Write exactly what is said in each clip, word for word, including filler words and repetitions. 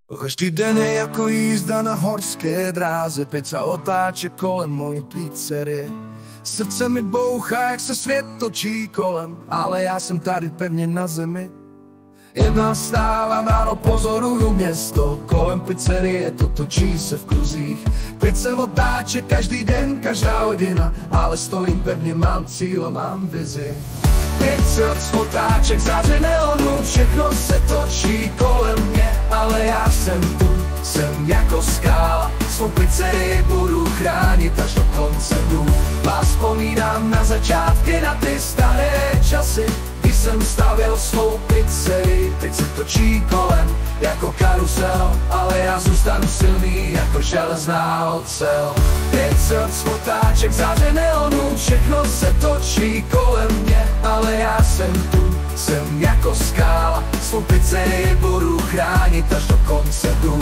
Každý den je jako jízda na horské dráze, pizza otáče kolem mojí pizzerie. Srdce mi bouchá, jak se svět točí kolem, ale já jsem tady pevně na zemi. Jedna vstávám ráno, pozoruju město, kolem pizzerie to točí se v kruzích. Pizza otáče každý den, každá hodina, ale stojím pevně, mám cíl a mám vizi. Pizza z otáček, záře neonů, všechno se točí kolem mě, ale já jsem tu, jsem jako skála. Svou pizzerii budu chránit až do konce dnů. Vás vzpomínám na začátky, na ty staré časy, když jsem stavěl svou pizzerii. Teď se točí kolem jako karusel, ale já zůstanu silný jako železná ocel. Pizza z otáček, záře neonů, všechno se točí kolem mě, ale já jsem tu, jsem jako skála. Svou pizzerii budu chránit až do konce dnů.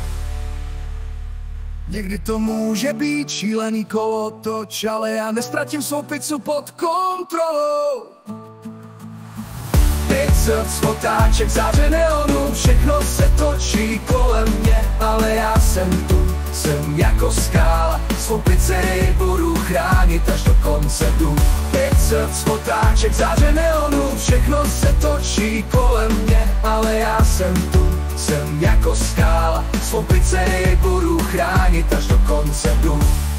Někdy to může být šílený kolotoč, ale já nestratím svou pizzu pod kontrolou. Pizza z otáček, záře neonů, všechno se točí kolem mě, ale já jsem tu, jsem jako skála. Svou pizzerii budu chránit až do konce dnů. Pizza z otáček, záře neonů, všechno se točí kolem mě, ale já jsem tu, jsem jako skála. Svou pizzerii budu chránit až do konce dnů.